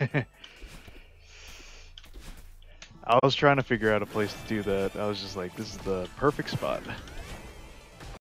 I was trying to figure out a place to do that. I was just like, this is the perfect spot.